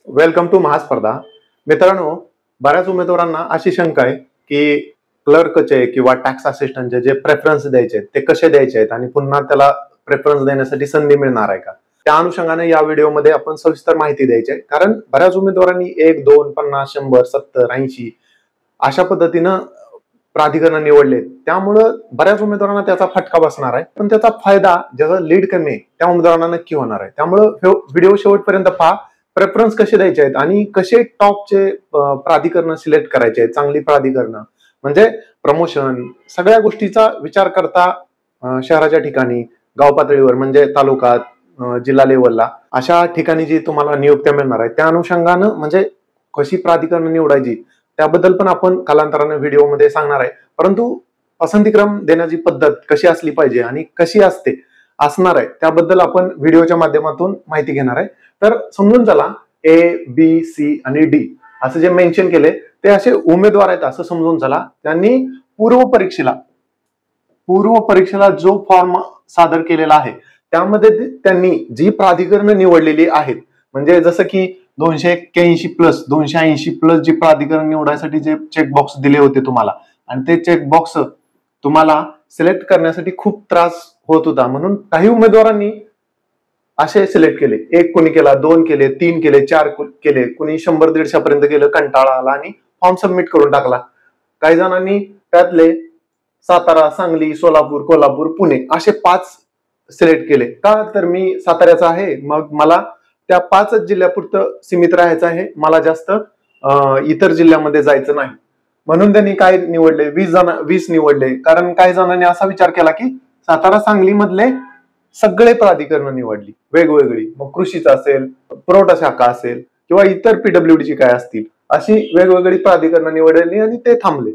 Welcome to महास्पर्धा. मित्रांनो, बऱ्याच उमेदवारांना अशी शंका आहे की क्लर्कचे किंवा टॅक्स असिस्टंटचे जे प्रेफरन्स द्यायचे ते कसे द्यायचे आहेत आणि पुन्हा त्याला प्रेफरन्स देण्यासाठी संधी मिळणार आहे का, त्या अनुषंगाने या व्हिडिओमध्ये आपण सविस्तर माहिती द्यायची आहे. कारण बऱ्याच उमेदवारांनी 1, 2, 50, 100, 70, 80 अशा पद्धतीनं प्राधिकरण निवडले. त्यामुळं बऱ्याच उमेदवारांना त्याचा फटका बसणार आहे, पण त्याचा फायदा ज्याचा लीड कमी आहे त्या उमेदवारांना नक्की होणार आहे. त्यामुळं व्हिडिओ शेवटपर्यंत पहा. प्रेफरन्स कसे द्यायचे आहेत आणि कसे टॉपचे प्राधिकरण सिलेक्ट करायचे आहेत, चांगली प्राधिकरण म्हणजे प्रमोशन, सगळ्या गोष्टीचा विचार करता शहराच्या ठिकाणी, गाव पातळीवर म्हणजे तालुका, जिल्हा लेवलला अशा ठिकाणी जी तुम्हाला नियुक्त्या मिळणार आहे त्या अनुषंगानं म्हणजे कशी प्राधिकरण निवडायची त्याबद्दल पण आपण कालांतराने व्हिडिओमध्ये सांगणार आहे. परंतु पसंतीक्रम देण्याची पद्धत कशी असली पाहिजे आणि कशी असणार आहे त्याबद्दल आपण व्हिडिओच्या माध्यमातून माहिती घेणार आहे. तर समजून चला, A, B, C आणि D असं जे मेन्शन केले ते असे उमेदवार आहेत असं समजून चला. त्यांनी पूर्व परीक्षेला जो फॉर्म सादर केलेला आहे त्यामध्ये त्यांनी जी प्राधिकरण निवडलेली आहेत, म्हणजे जसं की 281+280+ जी प्राधिकरण निवडायसाठी जे चेकबॉक्स दिले होते तुम्हाला, आणि ते चेकबॉक्स तुम्हाला सिलेक्ट करण्यासाठी खूप त्रास होत होता, म्हणून काही उमेदवारांनी असे सिलेक्ट केले. 1 कोणी केला, 2 केले, 3 केले, 4 केले, कोणी 100-150 पर्यंत गेलं, कंटाळा आला आणि फॉर्म सबमिट करून टाकला. काही जणांनी त्यातले सातारा, सांगली, सोलापूर, कोल्हापूर, पुणे असे 5 सिलेक्ट केले. का तर मी साताऱ्याचा आहे, मग मला त्या 5 जिल्ह्यापुरतं सीमित राहायचं आहे, मला जास्त इतर जिल्ह्यामध्ये जायचं नाही. म्हणून त्यांनी काय निवडले, 20 निवडले. कारण काही जणांनी असा विचार केला की सातारा, सांगली मधले सगळे प्राधिकरण निवडली वेगवेगळी, मग कृषीचा असेल, पुरवठा शाखा असेल किंवा इतर पीडब्ल्यूडीची काय असतील अशी वेगवेगळी प्राधिकरण निवडली आणि ते थांबले.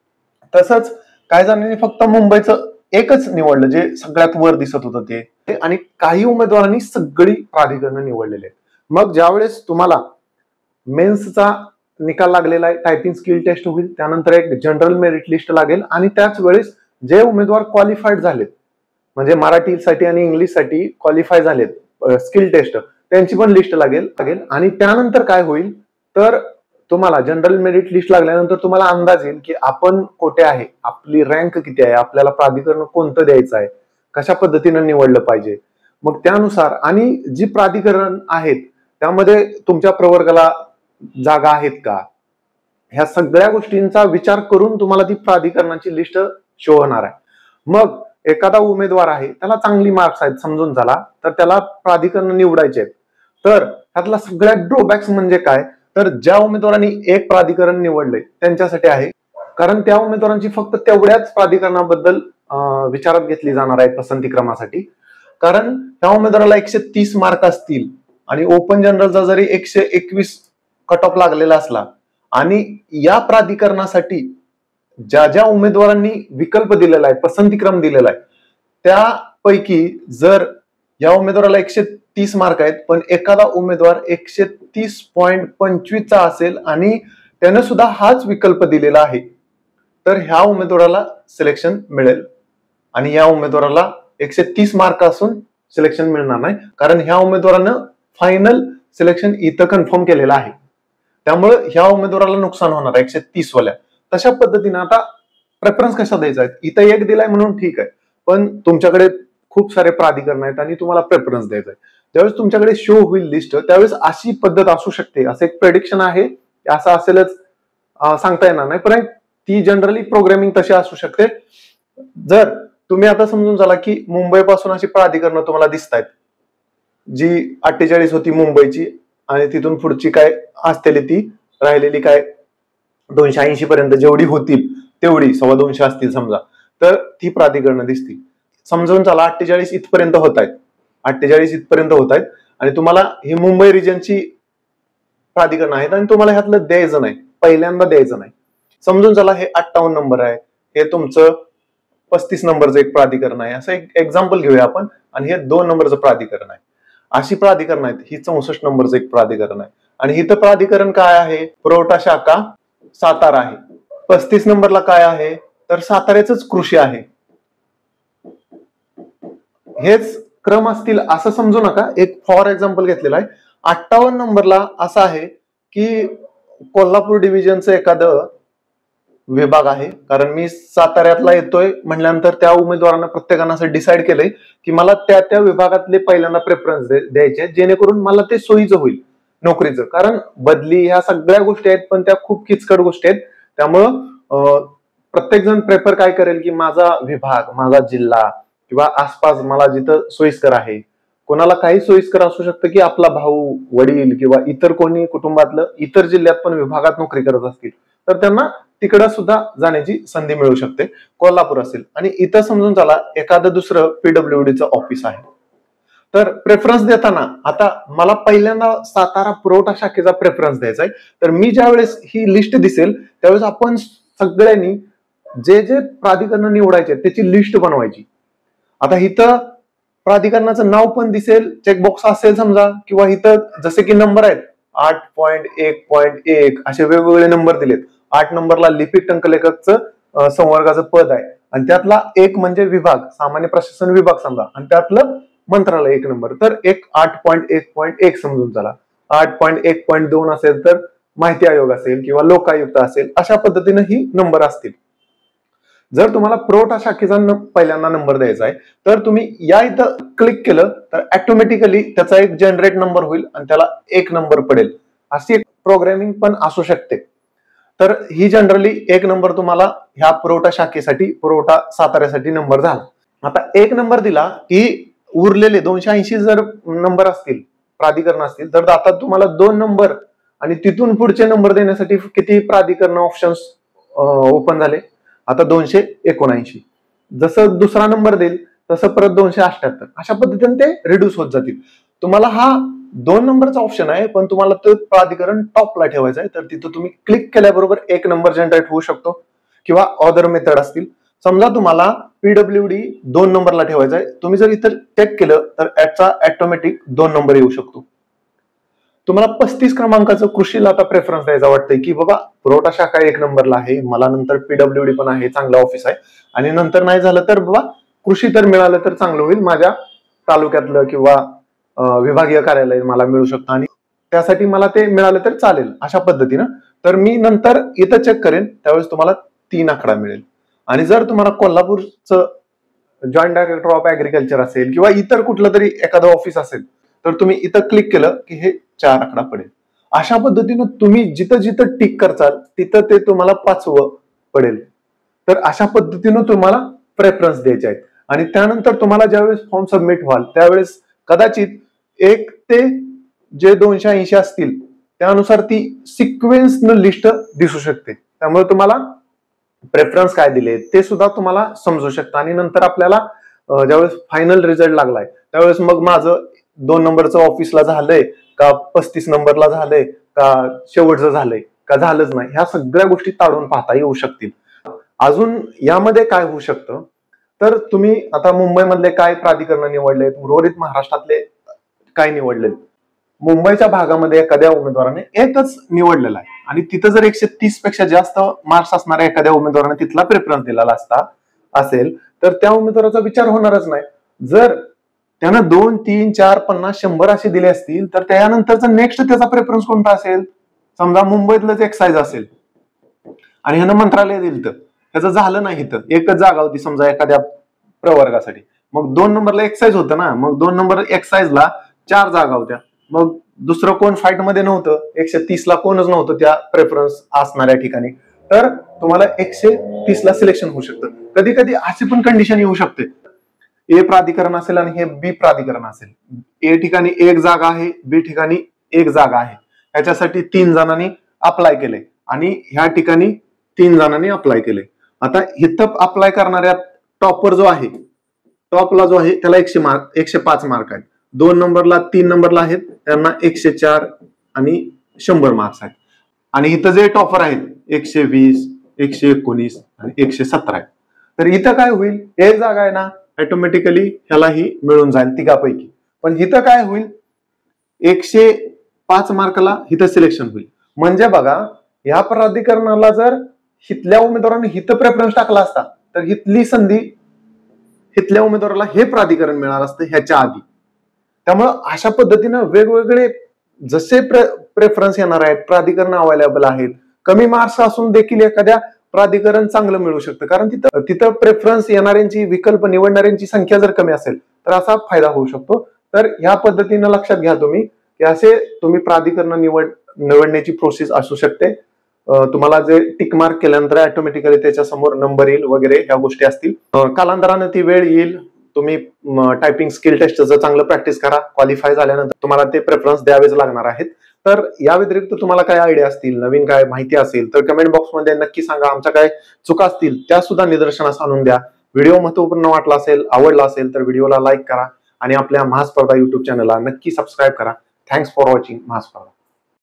तसंच काही जणांनी फक्त मुंबईचं एकच निवडलं जे सगळ्यात वर दिसत होतं ते, आणि काही उमेदवारांनी सगळी प्राधिकरण निवडलेले आहेत. मग ज्यावेळेस तुम्हाला मेन्सचा निकाल लागलेला आहे, टायपिंग स्किल टेस्ट होईल, त्यानंतर एक जनरल मेरिट लिस्ट लागेल आणि त्याच वेळेस जे उमेदवार क्वालिफाईड झालेत म्हणजे मराठीसाठी आणि इंग्लिशसाठी क्वालिफाय झालेत स्किल टेस्ट, त्यांची पण लिस्ट लागेल. आणि त्यानंतर काय होईल तर तुम्हाला जनरल मेरिट लिस्ट लागल्यानंतर तुम्हाला अंदाज येईल की आपण कुठे आहे, आपली रँक किती आहे, आपल्याला प्राधिकरण कोणतं द्यायचं आहे, कशा पद्धतीनं निवडलं पाहिजे. मग त्यानुसार आणि जी प्राधिकरण आहेत त्यामध्ये तुमच्या प्रवर्गाला जागा आहेत का, ह्या सगळ्या गोष्टींचा विचार करून तुम्हाला ती प्राधिकरणाची लिस्ट शो होणार आहे. मग एखादा उमेदवार आहे, त्याला चांगली मार्क्स आहेत समजून झाला, तर त्याला प्राधिकरण निवडायचे आहेत. तर त्यातला सगळ्यात ड्रॉबॅक्स म्हणजे काय, तर ज्या उमेदवारांनी एक प्राधिकरण निवडले त्यांच्यासाठी आहे, कारण त्या उमेदवारांची फक्त तेवढ्याच प्राधिकरणाबद्दल विचारात घेतली जाणार आहे पसंतीक्रमासाठी. कारण त्या उमेदवाराला 130 मार्क असतील आणि ओपन जनरलचा जरी 121 कट ऑफ लागलेला असला आणि या प्राधिकरणासाठी ज्या ज्या उमेदवारांनी विकल्प दिलेला आहे, पसंतीक्रम दिलेला आहे, त्यापैकी जर या उमेदवाराला 130 मार्क आहेत पण एखादा उमेदवार 130.25चा असेल आणि त्याने सुद्धा हाच विकल्प दिलेला आहे, तर ह्या उमेदवाराला सिलेक्शन मिळेल. आणि या उमेदवाराला 130 मार्क असून सिलेक्शन मिळणार नाही, कारण ह्या उमेदवारानं फायनल सिलेक्शन इथं कन्फर्म केलेलं आहे. त्यामुळे ह्या उमेदवाराला नुकसान होणार आहे 130 वाल्या. तशा पद्धतीने आता प्रेफरन्स कशा द्यायचा आहे, इथं एक दिलाय म्हणून ठीक आहे, पण तुमच्याकडे खूप सारे प्राधिकरण आहेत आणि तुम्हाला प्रेफरन्स द्यायचा आहे. ज्यावेळेस तुमच्याकडे शो होईल लिस्ट त्यावेळेस अशी पद्धत असू शकते, असं एक प्रेडिक्शन आहे, असं असेलच सांगता येणार नाही, पण ती जनरली प्रोग्रामिंग तशी असू शकते. जर तुम्ही आता समजून झाला की मुंबई पासून अशी प्राधिकरण तुम्हाला दिसत आहेत, जी 48 होती मुंबईची आणि तिथून पुढची काय असतेली ती राहिलेली काय 280 पर्यंत जेवढी होतील तेवढी 225 असतील समजा, तर ती प्राधिकरण दिसतील. समजून चला 48 इथपर्यंत होत आहेत, 48 इथपर्यंत होत आहेत आणि तुम्हाला ही मुंबई रिजनची प्राधिकरण आहेत आणि तुम्हाला ह्यातलं द्यायचं नाही, पहिल्यांदा द्यायचं नाही. समजून चला हे 58 नंबर आहे, हे तुमचं 35 नंबरचं एक प्राधिकरण आहे, असं एक एक्झाम्पल घेऊया आपण, आणि हे 2 नंबरचं प्राधिकरण आहे. अशी प्राधिकरण आहेत. ही 64 नंबरचं एक प्राधिकरण आहे आणि इथं प्राधिकरण काय आहे, पुरवठा शाखा सातारा आहे. 35 नंबरला काय आहे तर साताऱ्याच कृषी आहे. हेच क्रम असतील असं समजू नका, एक फॉर एक्झाम्पल घेतलेला आहे. 58 नंबरला असं आहे की कोल्हापूर डिव्हिजनचं एखादं विभाग आहे, कारण मी साताऱ्यातला येतोय म्हणल्यानंतर त्या उमेदवारांना प्रत्येकानं असं डिसाईड केलंय की मला त्या त्या विभागातले पहिल्यांदा प्रेफरन्स द्यायचे, जेणेकरून मला ते सोयीचं होईल नोकरीचं. कारण बदली ह्या सगळ्या गोष्टी आहेत, पण त्या खूप किचकट गोष्टी आहेत. त्यामुळं प्रत्येक जण प्रेफर काय करेल की माझा विभाग, माझा जिल्हा किंवा आसपास मला जिथं सोयीस्कर आहे. कोणाला काही सोयीस्कर असू शकतं की आपला भाऊ, वडील किंवा इतर कोणी कुटुंबातलं इतर जिल्ह्यात पण विभागात नोकरी करत असतील, तर त्यांना तिकडं सुद्धा जाण्याची संधी मिळू शकते. कोल्हापूर असेल आणि इथं समजून चला एखादं दुसरं पीडब्ल्यूडीचं ऑफिस आहे. तर प्रेफरन्स देताना आता मला पहिल्यांदा सातारा पुरवठा शाखेचा प्रेफरन्स द्यायचा आहे. तर मी ज्यावेळेस ही लिस्ट दिसेल त्यावेळेस आपण सगळ्यांनी जे जे प्राधिकरण निवडायचे त्याची लिस्ट बनवायची. आता इथं प्राधिकरणाचं नाव पण दिसेल, चेकबॉक्स असेल समजा, किंवा इथं जसे की नंबर आहेत 8.1.1 असे वेगवेगळे नंबर दिलेत. 8 नंबरला लिपिक टंकलेखकचं संवर्गाचं पद आहे आणि त्यातला एक म्हणजे विभाग, सामान्य प्रशासन विभाग समजा, आणि त्यातलं मंत्रालय 1 नंबर. तर एक 8.1.1 समजून चला. 8.1.2 असेल तर माहिती आयोग असेल किंवा लोकायुक्त असेल, अशा पद्धतीने ही नंबर असतील. जर तुम्हाला पुरवठा शाखेचा पहिल्यांदा नंबर द्यायचा आहे तर तुम्ही या इथं क्लिक केलं तर ऑटोमॅटिकली त्याचा एक जनरेट नंबर होईल आणि त्याला 1 नंबर पडेल. अशी एक प्रोग्रामिंग पण असू शकते. तर ही जनरली 1 नंबर तुम्हाला ह्या पुरवठा शाखेसाठी, पुरवठा साताऱ्यासाठी नंबर झाला. आता 1 नंबर दिला की उरलेले 280 जर नंबर असतील, प्राधिकरण असतील, तर आता तुम्हाला 2 नंबर आणि तिथून पुढचे नंबर देण्यासाठी किती प्राधिकरण ऑप्शन्स ओपन झाले? आता 279. जसं दुसरा नंबर देईल तसं परत 278. अशा पद्धतीने ते रिड्यूस होत जातील. तुम्हाला हा 2 नंबरचा ऑप्शन आहे, पण तुम्हाला तो प्राधिकरण टॉपला ठेवायचा आहे. तर तिथं तुम्ही क्लिक केल्याबरोबर 1 नंबर जनरेट होऊ शकतो. किंवा अदर मेथड असतील. समजा तुम्हाला पीडब्ल्यूडी 2 नंबरला ठेवायचा आहे, तुम्ही जर इथं चेक केलं तर याचा ऑटोमॅटिक 2 नंबर येऊ शकतो. तुम्हाला 35 क्रमांकाचं कृषीला आता प्रेफरन्स द्यायचा वाटतंय की बाबा पुरवठा शाखा 1 नंबरला आहे, मला नंतर पीडब्ल्यूडी पण आहे, चांगलं ऑफिस आहे, आणि नंतर नाही झालं तर बाबा कृषी तर मिळालं तर चांगलं होईल, माझ्या तालुक्यातलं किंवा विभागीय कार्यालय मला मिळू शकतं आणि त्यासाठी मला ते मिळालं तर चालेल, अशा पद्धतीनं. तर मी नंतर इथं चेक करेन त्यावेळेस तुम्हाला 3 आकडा मिळेल. आणि जर तुम्हाला कोल्हापूरचं जॉईंट डायरेक्टर ऑफ ऍग्रिकल्चर असेल किंवा इतर कुठलं तरी एखादं ऑफिस असेल तर तुम्ही इथं क्लिक केलं की हे 4 आकडा पडेल. अशा पद्धतीनं तुम्ही जिथं जिथं टिक करचाल तिथं ते तुम्हाला 5वं पडेल. तर अशा पद्धतीनं तुम्हाला प्रेफरन्स द्यायचे आहेत. आणि त्यानंतर तुम्हाला ज्यावेळेस फॉर्म सबमिट व्हाल त्यावेळेस कदाचित 1 ते जे 280 असतील त्यानुसार ती सिक्वेन्सनं लिस्ट दिसू शकते. त्यामुळे तुम्हाला प्रेफरन्स काय दिले ते सुद्धा तुम्हाला समजू शकतं. आणि नंतर आपल्याला ज्यावेळेस फायनल रिझल्ट लागलाय त्यावेळेस मग माझं 2 नंबरचं ऑफिसला झालंय का, 35 नंबरला झालंय का, शेवटचं झालंय का, झालंच नाही, ह्या सगळ्या गोष्टी ताळून पाहता येऊ शकतील. अजून यामध्ये काय होऊ शकतं तर तुम्ही आता मुंबईमधले काय प्राधिकरण निवडलेत, उर्वरित महाराष्ट्रातले काय निवडलेत. मुंबईच्या भागामध्ये एखाद्या उमेदवाराने एकच निवडलेला आहे आणि तिथं जर 130 पेक्षा जास्त मार्क्स असणाऱ्या एखाद्या उमेदवाराने तिथला प्रेफरन्स दिलेला असेल तर त्या उमेदवाराचा विचार होणारच नाही. जर त्यानं 2, 3, 4, 50, 100 असे दिले असतील तर त्यानंतरचा नेक्स्ट त्याचा प्रेफरन्स कोणता असेल? समजा मुंबईतलंच एक्साइज असेल आणि ह्यानं मंत्रालय दिलं तर त्याचं झालं नाही, तर एकच जागा होती समजा एखाद्या प्रवर्गासाठी, मग 2 नंबरला एक्साइज होतं ना, मग 2 नंबर एक्साइजला 4 जागा होत्या, मग दुसरं कोण फाईट मध्ये नव्हतं, 130 ला कोणच नव्हतं त्या प्रेफरन्स असणाऱ्या ठिकाणी, तर तुम्हाला 130 ला सिलेक्शन होऊ शकतं. कधी कधी अशी पण कंडिशन येऊ शकते, ए प्राधिकरण असेल आणि हे बी प्राधिकरण असेल, ए ठिकाणी 1 जागा आहे, बी ठिकाणी 1 जागा आहे, ह्याच्यासाठी 3 जणांनी अप्लाय केले आणि ह्या ठिकाणी 3 जणांनी अप्लाय केले. आता इथं अप्लाय करणाऱ्या टॉपर जो आहे, टॉपला जो आहे त्याला 105 मार्क आहेत, 2 नंबरला 3 नंबरला आहेत त्यांना 104 आणि 100 मार्क्स आहेत. आणि इथं जे टॉपर आहेत 120, 119 आणि 117 आहेत. तर इथं काय होईल, 1 जागा आहे ना, ऑटोमॅटिकली ह्यालाही मिळून जाईल तिघापैकी. पण इथं काय होईल, 105 मार्कला इथं सिलेक्शन होईल. म्हणजे बघा, या प्राधिकरणाला जर हिथल्या उमेदवाराने हिथं प्रेफरन्स टाकला असता तर हिथली संधी हिथल्या उमेदवाराला हे प्राधिकरण मिळालं असतं ह्याच्या आधी. त्यामुळं अशा पद्धतीनं वेगवेगळे जसे प्रेफरन्स येणार आहेत, प्राधिकरण अवेलेबल आहेत, कमी मार्क्स असून देखील एखाद्या प्राधिकरण चांगलं मिळू शकतं, कारण तिथं प्रेफरन्स येणाऱ्यांची विकल्प निवडणाऱ्यांची संख्या जर कमी असेल तर असा फायदा होऊ शकतो. तर ह्या पद्धतीनं लक्षात घ्या तुम्ही की असे तुम्ही प्राधिकरण निवडण्याची प्रोसेस असू शकते. तुम्हाला जे टिक मार्क केल्यानंतर ऑटोमॅटिकली त्याच्या समोर नंबर येईल वगैरे ह्या गोष्टी असतील. कालांतराने ती वेळ येईल. तुम्ही टायपिंग स्किल टेस्टचं चांगलं प्रॅक्टिस करा. क्वालिफाय झाल्यानंतर तुम्हाला ते प्रेफरन्स द्यावेच लागणार आहेत. तर या व्यतिरिक्त तुम्हाला काय आयडिया असतील, नवीन काय माहिती असेल तर कमेंट बॉक्समध्ये नक्की सांगा. आमच्या काय चुका असतील त्या सुद्धा निदर्शनास आणून द्या. व्हिडिओ महत्वपूर्ण वाटला असेल, आवडला असेल तर व्हिडिओला लाईक करा आणि आपल्या महास्पर्धा युट्यूब चॅनलला नक्की सबस्क्राईब करा. Thanks for watching महास्पर्धा.